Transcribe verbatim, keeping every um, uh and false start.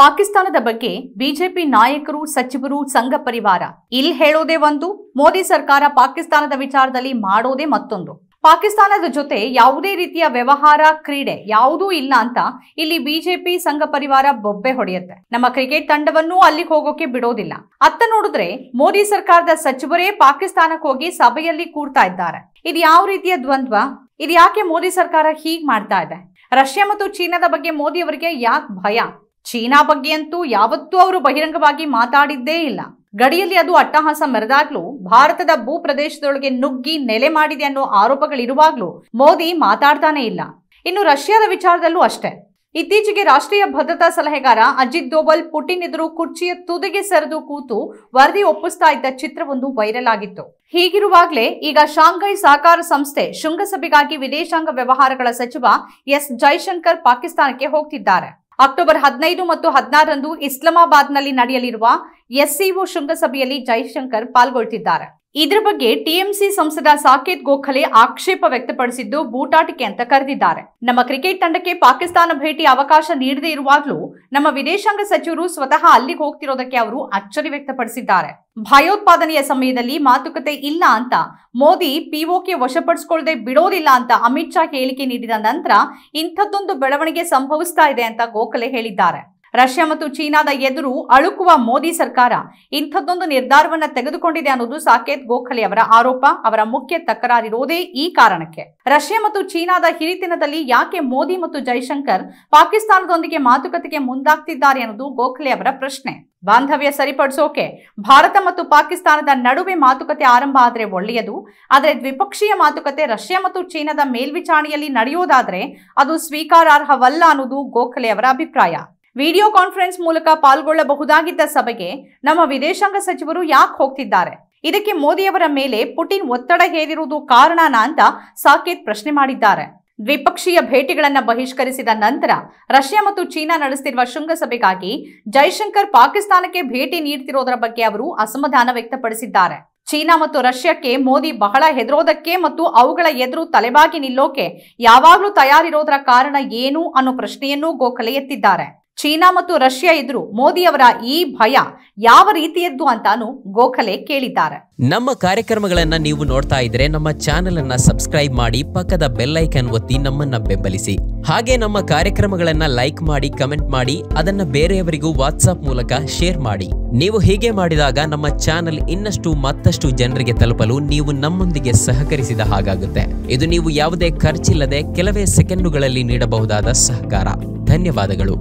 ಪಾಕಿಸ್ತಾನದ ಬಗ್ಗೆ ಬಿಜೆಪಿ ನಾಯಕರು, ಸಚಿವರು, ಸಂಘ ಪರಿವಾರ ಇಲ್ಲಿ ಹೇಳೋದೇ ಒಂದು, ಮೋದಿ ಸರ್ಕಾರ ಪಾಕಿಸ್ತಾನದ ವಿಚಾರದಲ್ಲಿ ಮಾಡೋದೇ ಮತ್ತೊಂದು. ಪಾಕಿಸ್ತಾನದ ಜೊತೆ ಯಾವುದೇ ರೀತಿಯ ವ್ಯವಹಾರ, ಕ್ರೀಡೆ ಯಾವುದೂ ಇಲ್ಲ ಅಂತ ಇಲ್ಲಿ ಬಿಜೆಪಿ ಸಂಘ ಪರಿವಾರ ಬೊಬ್ಬೆ ಹೊಡೆಯುತ್ತೆ. ನಮ್ಮ ಕ್ರಿಕೆಟ್ ತಂಡವನ್ನು ಅಲ್ಲಿಗೆ ಹೋಗೋಕೆ ಬಿಡೋದಿಲ್ಲ. ಅತ್ತ ನೋಡಿದ್ರೆ ಮೋದಿ ಸರ್ಕಾರದ ಸಚಿವರೇ ಪಾಕಿಸ್ತಾನಕ್ಕೆ ಹೋಗಿ ಸಭೆಯಲ್ಲಿ ಕೂರ್ತಾ ಇದ್ದಾರೆ. ಇದು ಯಾವ ರೀತಿಯ ದ್ವಂದ್ವ? ಇದು ಯಾಕೆ ಮೋದಿ ಸರ್ಕಾರ ಹೀಗ್ ಮಾಡ್ತಾ ಇದೆ? ರಷ್ಯಾ ಮತ್ತು ಚೀನಾದ ಬಗ್ಗೆ ಮೋದಿ ಅವರಿಗೆ ಯಾಕೆ ಭಯ? ಚೀನಾ ಬಗ್ಗೆ ಅಂತೂ ಯಾವತ್ತೂ ಅವರು ಬಹಿರಂಗವಾಗಿ ಮಾತಾಡಿದ್ದೇ ಇಲ್ಲ. ಗಡಿಯಲ್ಲಿ ಅದು ಅಟ್ಟಹಾಸ ಮೆರೆದಾಗ್ಲೂ, ಭಾರತದ ಭೂ ಪ್ರದೇಶದೊಳಗೆ ನುಗ್ಗಿ ನೆಲೆ ಮಾಡಿದೆ ಅನ್ನೋ ಆರೋಪಗಳಿರುವಾಗ್ಲೂ ಮೋದಿ ಮಾತಾಡ್ತಾನೆ ಇಲ್ಲ. ಇನ್ನು ರಷ್ಯಾದ ವಿಚಾರದಲ್ಲೂ ಅಷ್ಟೇ. ಇತ್ತೀಚೆಗೆ ರಾಷ್ಟ್ರೀಯ ಭದ್ರತಾ ಸಲಹೆಗಾರ ಅಜಿತ್ ದೋವಲ್ ಪುಟಿನ್ ಎದುರು ಕುರ್ಚಿಯ ತುದಿಗೆ ಸರಿದು ಕೂತು ವರದಿ ಒಪ್ಪಿಸ್ತಾ ಇದ್ದ ಚಿತ್ರವೊಂದು ವೈರಲ್ ಆಗಿತ್ತು. ಹೀಗಿರುವಾಗಲೇ ಈಗ ಶಾಂಘೈ ಸಹಕಾರ ಸಂಸ್ಥೆ ಶೃಂಗಸಭೆಗಾಗಿ ವಿದೇಶಾಂಗ ವ್ಯವಹಾರಗಳ ಸಚಿವ ಎಸ್ ಜೈಶಂಕರ್ ಪಾಕಿಸ್ತಾನಕ್ಕೆ ಹೋಗ್ತಿದ್ದಾರೆ. ಅಕ್ಟೋಬರ್ ಹದಿನೈದು ಮತ್ತು ಹದಿನಾರರಂದು ಇಸ್ಲಾಮಾಬಾದ್ನಲ್ಲಿ ನಡೆಯಲಿರುವ ಎಸ್ಸಿಒ ಶೃಂಗಸಭೆಯಲ್ಲಿ ಜೈಶಂಕರ್ ಪಾಲ್ಗೊಳ್ತಿದ್ದಾರೆ. ಇದರ ಬಗ್ಗೆ ಟಿಎಂಸಿ ಸಂಸದ ಸಾಕೇತ್ ಗೋಖಲೆ ಆಕ್ಷೇಪ ವ್ಯಕ್ತಪಡಿಸಿದ್ದು ಬೂಟಾಟಿಕೆ ಅಂತ ಕರೆದಿದ್ದಾರೆ. ನಮ್ಮ ಕ್ರಿಕೆಟ್ ತಂಡಕ್ಕೆ ಪಾಕಿಸ್ತಾನ ಭೇಟಿ ಅವಕಾಶ ನೀಡದೇ ಇರುವಾಗಲೂ ನಮ್ಮ ವಿದೇಶಾಂಗ ಸಚಿವರು ಸ್ವತಃ ಅಲ್ಲಿಗೆ ಹೋಗ್ತಿರೋದಕ್ಕೆ ಅವರು ಅಚ್ಚರಿ ವ್ಯಕ್ತಪಡಿಸಿದ್ದಾರೆ. ಭಯೋತ್ಪಾದನೆಯ ಸಮಯದಲ್ಲಿ ಮಾತುಕತೆ ಇಲ್ಲ ಅಂತ ಮೋದಿ ಪಿಒಕೆ ವಶಪಡಿಸಿಕೊಳ್ಳದೆ ಬಿಡೋದಿಲ್ಲ ಅಂತ ಅಮಿತ್ ಶಾ ಹೇಳಿಕೆ ನೀಡಿದ ನಂತರ ಇಂಥದ್ದೊಂದು ಬೆಳವಣಿಗೆ ಸಂಭವಿಸ್ತಾ ಇದೆ ಅಂತ ಗೋಖಲೆ ಹೇಳಿದ್ದಾರೆ. ರಷ್ಯಾ ಮತ್ತು ಚೀನಾದ ಎದುರು ಅಳುಕುವ ಮೋದಿ ಸರ್ಕಾರ ಇಂಥದ್ದೊಂದು ನಿರ್ಧಾರವನ್ನ ತೆಗೆದುಕೊಂಡಿದೆ ಅನ್ನೋದು ಸಾಕೇತ್ ಗೋಖಲೆ ಅವರ ಆರೋಪ. ಅವರ ಮುಖ್ಯ ತಕರಾರಿರೋದೇ ಈ ಕಾರಣಕ್ಕೆ. ರಷ್ಯಾ ಮತ್ತು ಚೀನಾದ ಹಿರಿತನದಲ್ಲಿ ಯಾಕೆ ಮೋದಿ ಮತ್ತು ಜೈಶಂಕರ್ ಪಾಕಿಸ್ತಾನದೊಂದಿಗೆ ಮಾತುಕತೆಗೆ ಮುಂದಾಗ್ತಿದ್ದಾರೆ ಅನ್ನೋದು ಗೋಖಲೆ ಅವರ ಪ್ರಶ್ನೆ. ಬಾಂಧವ್ಯ ಸರಿಪಡಿಸೋಕೆ ಭಾರತ ಮತ್ತು ಪಾಕಿಸ್ತಾನದ ನಡುವೆ ಮಾತುಕತೆ ಆರಂಭ ಆದ್ರೆ ಒಳ್ಳೆಯದು. ಆದರೆ ದ್ವಿಪಕ್ಷೀಯ ಮಾತುಕತೆ ರಷ್ಯಾ ಮತ್ತು ಚೀನಾದ ಮೇಲ್ವಿಚಾರಣೆಯಲ್ಲಿ ನಡೆಯೋದಾದ್ರೆ ಅದು ಸ್ವೀಕಾರಾರ್ಹವಲ್ಲ ಅನ್ನೋದು ಗೋಖಲೆ ಅವರ ಅಭಿಪ್ರಾಯ. ವಿಡಿಯೋ ಕಾನ್ಫರೆನ್ಸ್ ಮೂಲಕ ಪಾಲ್ಗೊಳ್ಳಬಹುದಾಗಿದ್ದ ಸಭೆಗೆ ನಮ್ಮ ವಿದೇಶಾಂಗ ಸಚಿವರು ಯಾಕೆ ಹೋಗ್ತಿದ್ದಾರೆ? ಇದಕ್ಕೆ ಮೋದಿಯವರ ಮೇಲೆ ಪುಟಿನ್ ಒತ್ತಡ ಹೇರಿರುವುದು ಕಾರಣನಾ ಅಂತ ಸಾಕೇತ್ ಪ್ರಶ್ನೆ ಮಾಡಿದ್ದಾರೆ. ದ್ವಿಪಕ್ಷೀಯ ಭೇಟಿಗಳನ್ನ ಬಹಿಷ್ಕರಿಸಿದ ನಂತರ ರಷ್ಯಾ ಮತ್ತು ಚೀನಾ ನಡೆಸುತ್ತಿರುವ ಶೃಂಗಸಭೆಗಾಗಿ ಜೈಶಂಕರ್ ಪಾಕಿಸ್ತಾನಕ್ಕೆ ಭೇಟಿ ನೀಡುತ್ತಿರೋದರ ಬಗ್ಗೆ ಅವರು ಅಸಮಾಧಾನ ವ್ಯಕ್ತಪಡಿಸಿದ್ದಾರೆ. ಚೀನಾ ಮತ್ತು ರಷ್ಯಾಕ್ಕೆ ಮೋದಿ ಬಹಳ ಹೆದರೋದಕ್ಕೆ ಮತ್ತು ಅವುಗಳ ಎದುರು ತಲೆಬಾಗಿ ನಿಲ್ಲೋಕೆ ಯಾವಾಗಲೂ ತಯಾರಿರೋದರ ಕಾರಣ ಏನು ಅನ್ನೋ ಪ್ರಶ್ನೆಯನ್ನೂ ಗೋಖಲೆ ಎತ್ತಿದ್ದಾರೆ. ಚೀನಾ ಮತ್ತು ರಷ್ಯಾ ಎದುರು ಮೋದಿ ಅವರ ಈ ಭಯ ಯಾವ ರೀತಿಯದ್ದು ಅಂತಾನು ಗೋಖಲೆ ಕೇಳಿದ್ದಾರೆ. ನಮ್ಮ ಕಾರ್ಯಕ್ರಮಗಳನ್ನ ನೀವು ನೋಡ್ತಾ ಇದ್ರೆ ನಮ್ಮ ಚಾನೆಲ್ ಅನ್ನ ಸಬ್ಸ್ಕ್ರೈಬ್ ಮಾಡಿ, ಪಕ್ಕದ ಬೆಲ್ ಐಕಾನ್ ಒತ್ತಿ ನಮ್ಮನ್ನ ಬೆಂಬಲಿಸಿ. ಹಾಗೆ ನಮ್ಮ ಕಾರ್ಯಕ್ರಮಗಳನ್ನ ಲೈಕ್ ಮಾಡಿ, ಕಮೆಂಟ್ ಮಾಡಿ, ಅದನ್ನ ಬೇರೆಯವರಿಗೂ ವಾಟ್ಸ್ಆಪ್ ಮೂಲಕ ಶೇರ್ ಮಾಡಿ. ನೀವು ಹೀಗೆ ಮಾಡಿದಾಗ ನಮ್ಮ ಚಾನೆಲ್ ಇನ್ನಷ್ಟು ಮತ್ತಷ್ಟು ಜನರಿಗೆ ತಲುಪಲು ನೀವು ನಮ್ಮೊಂದಿಗೆ ಸಹಕರಿಸಿದ ಹಾಗಾಗುತ್ತೆ. ಇದು ನೀವು ಯಾವುದೇ ಖರ್ಚಿಲ್ಲದೆ ಕೆಲವೇ ಸೆಕೆಂಡುಗಳಲ್ಲಿ ನೀಡಬಹುದಾದ ಸಹಕಾರ. ಧನ್ಯವಾದಗಳು.